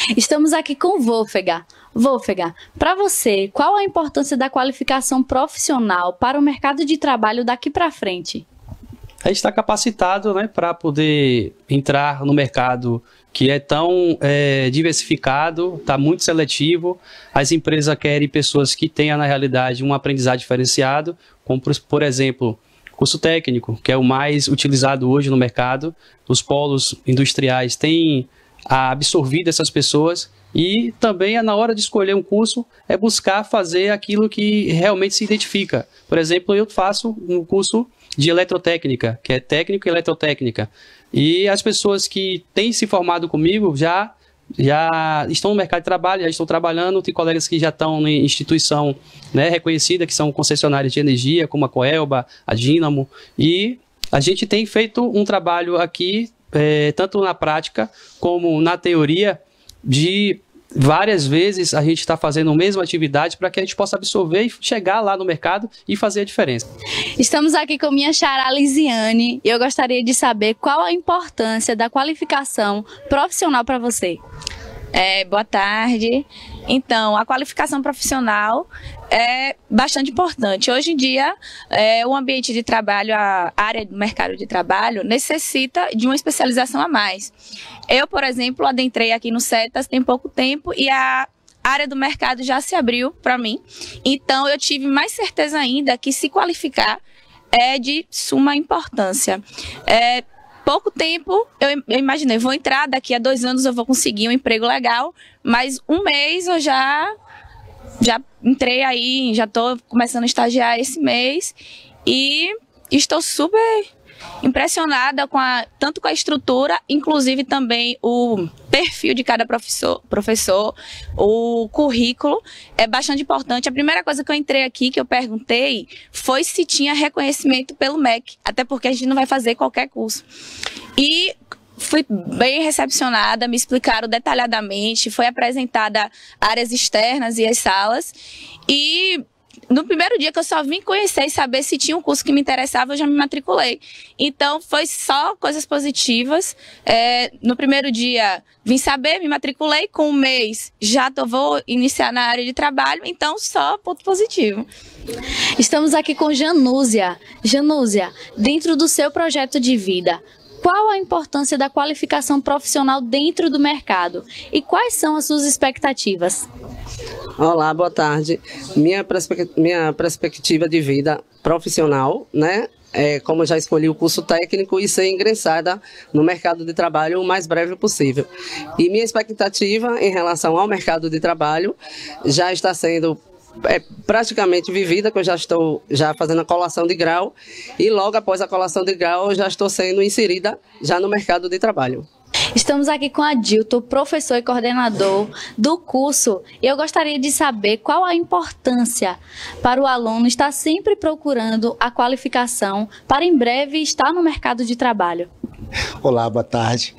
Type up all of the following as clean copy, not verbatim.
Estamos aqui com Wolfgang. Wolfgang, para você, qual a importância da qualificação profissional para o mercado de trabalho daqui para frente? A gente está capacitado, né, para poder entrar no mercado que é tão diversificado, está muito seletivo. As empresas querem pessoas que tenham, na realidade, um aprendizado diferenciado, como, por exemplo, curso técnico, que é o mais utilizado hoje no mercado. Os polos industriais têm absorvido essas pessoas e também, na hora de escolher um curso, é buscar fazer aquilo que realmente se identifica. Por exemplo, eu faço um curso de eletrotécnica, que é técnico e eletrotécnica. E as pessoas que têm se formado comigo já estão no mercado de trabalho, já estão trabalhando. Tem colegas que já estão em instituição, né, reconhecida, que são concessionárias de energia, como a Coelba, a Dínamo. E a gente tem feito um trabalho aqui, tanto na prática como na teoria, de várias vezes a gente está fazendo a mesma atividade para que a gente possa absorver e chegar lá no mercado e fazer a diferença. Estamos aqui com minha xará Lisiane e eu gostaria de saber qual a importância da qualificação profissional para você. Boa tarde. Então, a qualificação profissional é bastante importante. Hoje em dia, o ambiente de trabalho, a área do mercado de trabalho necessita de uma especialização a mais. Eu, por exemplo, adentrei aqui no CETAS tem pouco tempo e a área do mercado já se abriu para mim. Então, eu tive mais certeza ainda que se qualificar é de suma importância. Pouco tempo, eu imaginei, vou entrar, daqui a 2 anos eu vou conseguir um emprego legal, mas 1 mês eu já entrei aí, já estou começando a estagiar esse mês e estou super impressionada tanto com a estrutura, inclusive também o perfil de cada professor, o currículo é bastante importante. A primeira coisa que eu entrei aqui, que eu perguntei, foi se tinha reconhecimento pelo MEC, até porque a gente não vai fazer qualquer curso. E fui bem recepcionada, me explicaram detalhadamente, foi apresentada áreas externas e as salas, e no primeiro dia que eu só vim conhecer e saber se tinha um curso que me interessava, eu já me matriculei. Então, foi só coisas positivas. No primeiro dia, vim saber, me matriculei. Com 1 mês, já vou iniciar na área de trabalho. Então, só ponto positivo. Estamos aqui com Janúzia. Janúzia, dentro do seu projeto de vida, qual a importância da qualificação profissional dentro do mercado? E quais são as suas expectativas? Olá, boa tarde. Minha perspectiva de vida profissional, né? Como eu já escolhi o curso técnico e ser ingressada no mercado de trabalho o mais breve possível. E minha expectativa em relação ao mercado de trabalho já está sendo praticamente vivida, que eu já estou fazendo a colação de grau e logo após a colação de grau eu já estou sendo inserida já no mercado de trabalho. Estamos aqui com Adilton, professor e coordenador do curso, e eu gostaria de saber qual a importância para o aluno estar sempre procurando a qualificação para em breve estar no mercado de trabalho. Olá, boa tarde.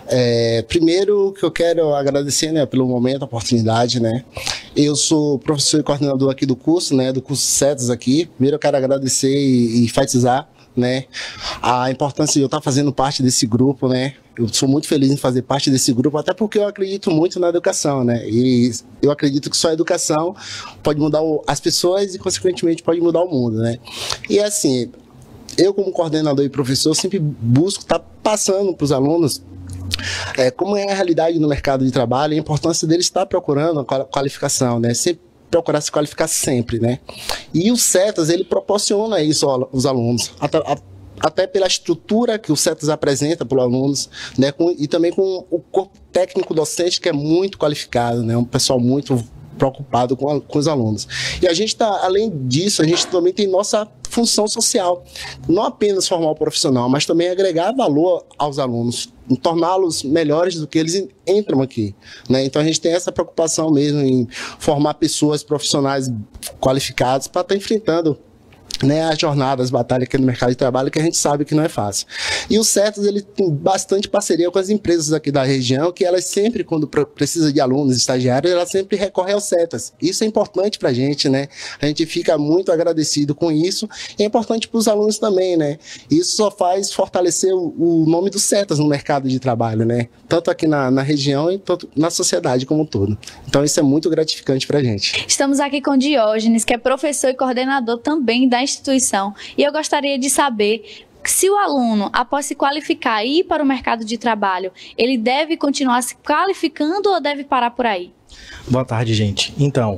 Primeiro que eu quero agradecer, né, pelo momento, a oportunidade, né. Eu sou professor e coordenador aqui do curso, né, do curso CETAS aqui. Primeiro eu quero agradecer e enfatizar, né, a importância de eu estar fazendo parte desse grupo, né. Eu sou muito feliz em fazer parte desse grupo, até porque eu acredito muito na educação, né, e eu acredito que só a educação pode mudar as pessoas e, consequentemente, pode mudar o mundo, né. E assim, eu como coordenador e professor sempre busco estar passando para os alunos como é a realidade no mercado de trabalho e a importância deles estar procurando a qualificação, né, sempre procurar se qualificar sempre, né. E o CETAS, ele proporciona isso aos alunos, até pela estrutura que o CETAS apresenta para os alunos, né, e também com o corpo técnico docente que é muito qualificado, né, um pessoal muito preocupado com os alunos. E a gente além disso, a gente também tem nossa função social, não apenas formar o profissional, mas também agregar valor aos alunos, torná-los melhores do que eles entram aqui, né? Então a gente tem essa preocupação mesmo em formar pessoas profissionais qualificadas para estar enfrentando né, as jornadas, as batalhas aqui no mercado de trabalho, que a gente sabe que não é fácil. E o CETAS, ele tem bastante parceria com as empresas aqui da região, que elas sempre, quando precisa de alunos, estagiários, elas sempre recorrem ao CETAS. Isso é importante para a gente, né? A gente fica muito agradecido com isso, e é importante para os alunos também, né? Isso só faz fortalecer o nome do CETAS no mercado de trabalho, né? Tanto aqui na região e tanto na sociedade como um todo. Então isso é muito gratificante para a gente. Estamos aqui com Diógenes, que é professor e coordenador também da instituição, e eu gostaria de saber se o aluno, após se qualificar e ir para o mercado de trabalho, ele deve continuar se qualificando ou deve parar por aí? Boa tarde, gente. Então,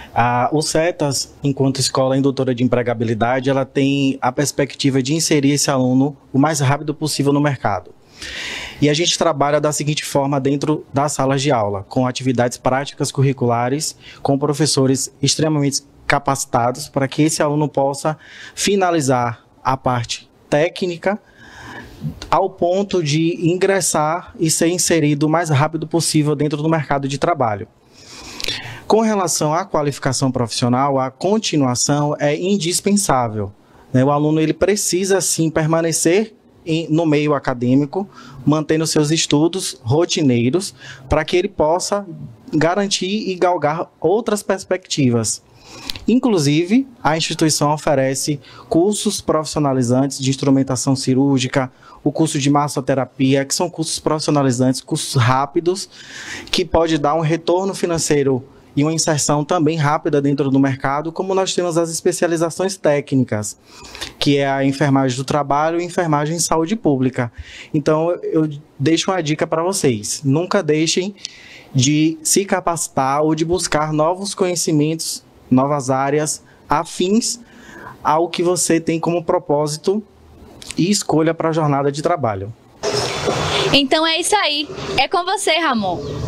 o CETAS, enquanto escola indutora de empregabilidade, ela tem a perspectiva de inserir esse aluno o mais rápido possível no mercado. E a gente trabalha da seguinte forma dentro das salas de aula, com atividades práticas curriculares, com professores extremamente capacitados para que esse aluno possa finalizar a parte técnica ao ponto de ingressar e ser inserido o mais rápido possível dentro do mercado de trabalho. Com relação à qualificação profissional, a continuação é indispensável, né? O aluno ele precisa sim permanecer no meio acadêmico, mantendo seus estudos rotineiros, para que ele possa garantir e galgar outras perspectivas. Inclusive, a instituição oferece cursos profissionalizantes de instrumentação cirúrgica, o curso de massoterapia, que são cursos profissionalizantes, cursos rápidos, que pode dar um retorno financeiro e uma inserção também rápida dentro do mercado, como nós temos as especializações técnicas, que é a enfermagem do trabalho e enfermagem em saúde pública. Então, eu deixo uma dica para vocês: nunca deixem de se capacitar ou de buscar novos conhecimentos, novas áreas afins ao que você tem como propósito e escolha para a jornada de trabalho. Então é isso aí. É com você, Ramon.